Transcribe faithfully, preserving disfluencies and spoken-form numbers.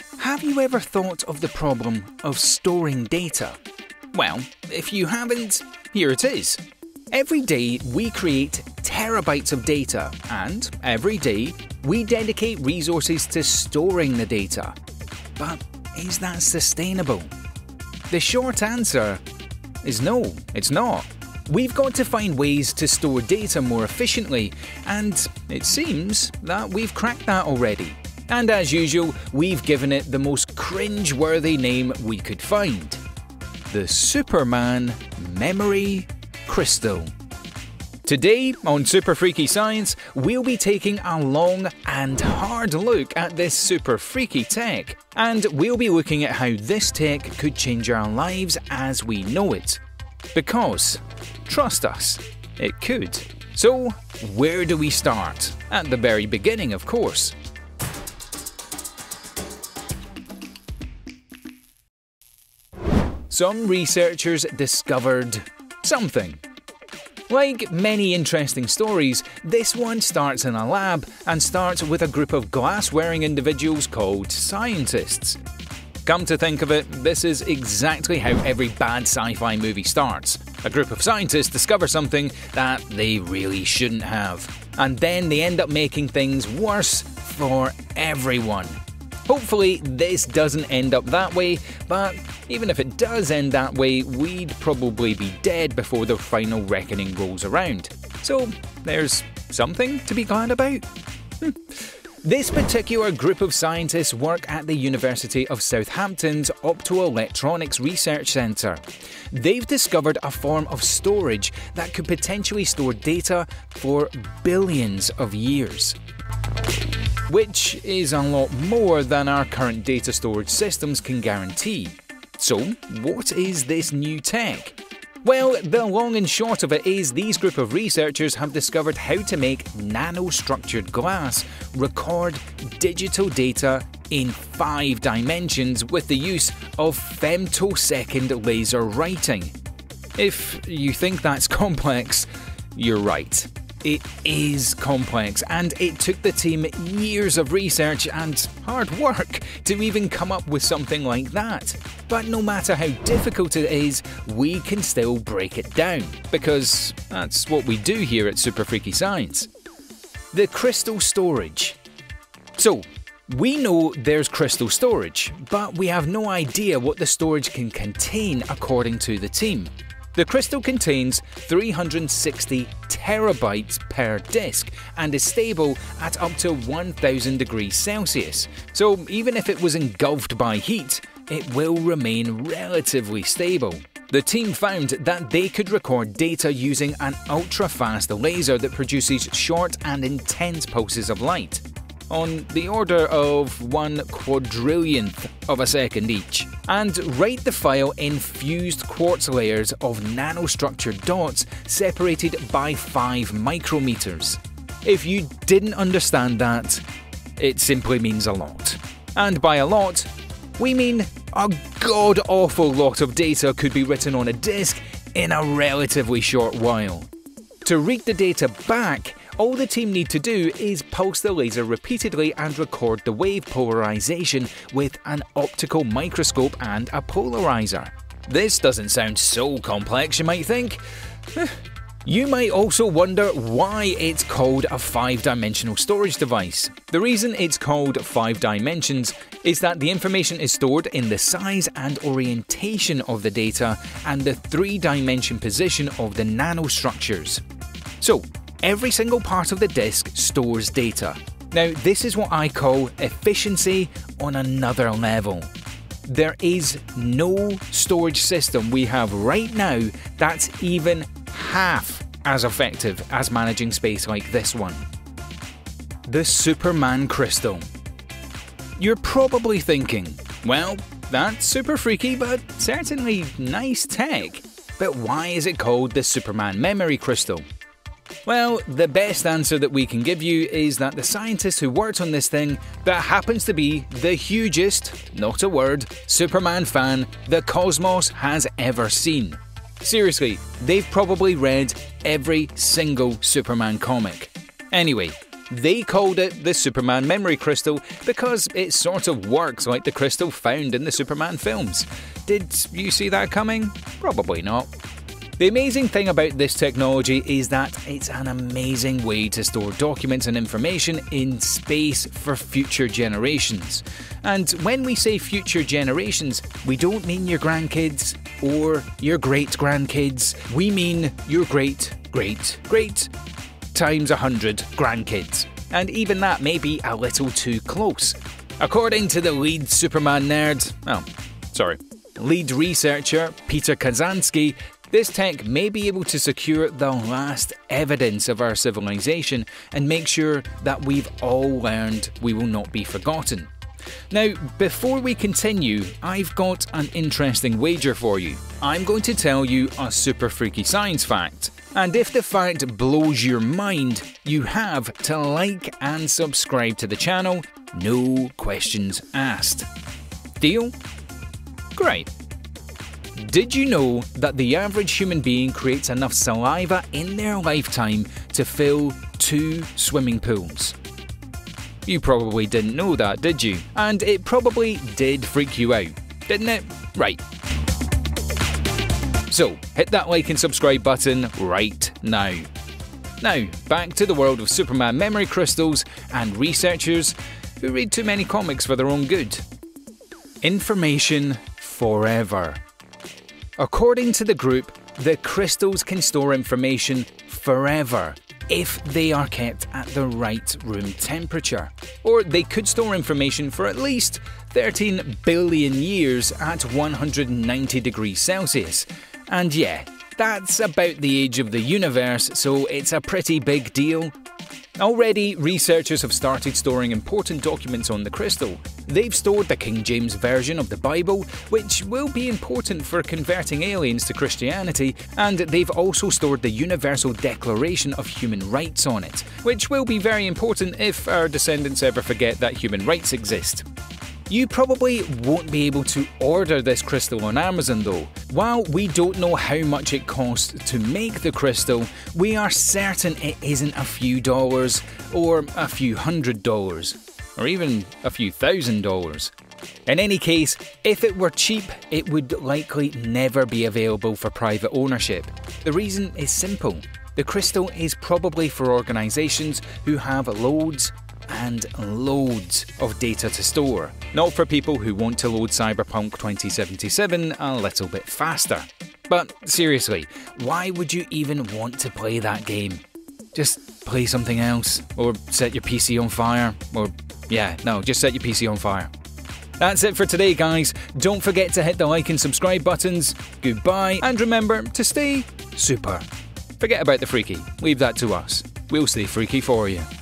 Have you ever thought of the problem of storing data? Well, if you haven't, here it is. Every day we create terabytes of data, and every day we dedicate resources to storing the data. But is that sustainable? The short answer is no, it's not. We've got to find ways to store data more efficiently, and it seems that we've cracked that already. And as usual, we've given it the most cringe-worthy name we could find: the Superman Memory Crystal. Today on Super Freaky Science, we'll be taking a long and hard look at this super freaky tech, and we'll be looking at how this tech could change our lives as we know it. Because, trust us, it could. So, where do we start? At the very beginning, of course. Some researchers discovered something. Like many interesting stories, this one starts in a lab and starts with a group of glass-wearing individuals called scientists. Come to think of it, this is exactly how every bad sci-fi movie starts. A group of scientists discover something that they really shouldn't have, and then they end up making things worse for everyone. Hopefully this doesn't end up that way, but even if it does end that way, we'd probably be dead before the final reckoning rolls around. So there's something to be glad about. Hm. This particular group of scientists work at the University of Southampton's Optoelectronics Research Centre. They've discovered a form of storage that could potentially store data for billions of years. Which is a lot more than our current data storage systems can guarantee. So, what is this new tech? Well, the long and short of it is these group of researchers have discovered how to make nanostructured glass record digital data in five dimensions with the use of femtosecond laser writing. If you think that's complex, you're right. It is complex, and it took the team years of research and hard work to even come up with something like that. But no matter how difficult it is, we can still break it down, because that's what we do here at Super Freaky Science. The crystal storage. So, we know there's crystal storage, but we have no idea what the storage can contain according to the team. The crystal contains three hundred sixty terabytes per disk and is stable at up to one thousand degrees Celsius, so even if it was engulfed by heat, it will remain relatively stable. The team found that they could record data using an ultra-fast laser that produces short and intense pulses of light, on the order of one quadrillionth of a second each, and write the file in fused quartz layers of nanostructured dots separated by five micrometers. If you didn't understand that, it simply means a lot. And by a lot, we mean a god-awful lot of data could be written on a disk in a relatively short while. To read the data back, all the team need to do is pulse the laser repeatedly and record the wave polarization with an optical microscope and a polarizer. This doesn't sound so complex, you might think. You might also wonder why it's called a five-dimensional storage device. The reason it's called five dimensions is that the information is stored in the size and orientation of the data and the three-dimension position of the nanostructures. So, every single part of the disk stores data. Now, this is what I call efficiency on another level. There is no storage system we have right now that's even half as effective as managing space like this one. The Superman Crystal. You're probably thinking, well, that's super freaky but certainly nice tech. But why is it called the Superman Memory Crystal? Well, the best answer that we can give you is that the scientist who worked on this thing that happens to be the hugest, not a word, Superman fan the cosmos has ever seen. Seriously, they've probably read every single Superman comic. Anyway, They called it the Superman memory crystal because it sort of works like the crystal found in the Superman films. Did you see that coming? Probably not. The amazing thing about this technology is that it's an amazing way to store documents and information in space for future generations. And when we say future generations, we don't mean your grandkids or your great-grandkids. We mean your great-great-great times a hundred grandkids. And even that may be a little too close. According to the lead Superman nerd, oh, sorry, lead researcher Peter Kazansky, this tech may be able to secure the last evidence of our civilization and make sure that we've all learned we will not be forgotten. Now, before we continue, I've got an interesting wager for you. I'm going to tell you a super freaky science fact. And if the fact blows your mind, you have to like and subscribe to the channel, no questions asked. Deal? Great. Did you know that the average human being creates enough saliva in their lifetime to fill two swimming pools? You probably didn't know that, did you? And it probably did freak you out, didn't it? Right. So, hit that like and subscribe button right now. Now, back to the world of Superman memory crystals and researchers who read too many comics for their own good. Information forever. According to the group, the crystals can store information forever if they are kept at the right room temperature. Or they could store information for at least thirteen billion years at one hundred ninety degrees Celsius. And yeah, that's about the age of the universe, so it's a pretty big deal. Already, researchers have started storing important documents on the crystal. They've stored the King James Version of the Bible, which will be important for converting aliens to Christianity, and they've also stored the Universal Declaration of Human Rights on it, which will be very important if our descendants ever forget that human rights exist. You probably won't be able to order this crystal on Amazon though. While we don't know how much it costs to make the crystal, we are certain it isn't a few dollars, or a few hundred dollars, or even a few thousand dollars. In any case, if it were cheap, it would likely never be available for private ownership. The reason is simple. The crystal is probably for organisations who have loads and loads of data to store, not for people who want to load Cyberpunk twenty seventy-seven a little bit faster. But seriously, why would you even want to play that game? Just play something else, or set your P C on fire, or yeah, no, just set your P C on fire. That's it for today, guys. Don't forget to hit the like and subscribe buttons. Goodbye, and remember to stay super. Forget about the freaky, leave that to us. We'll stay freaky for you.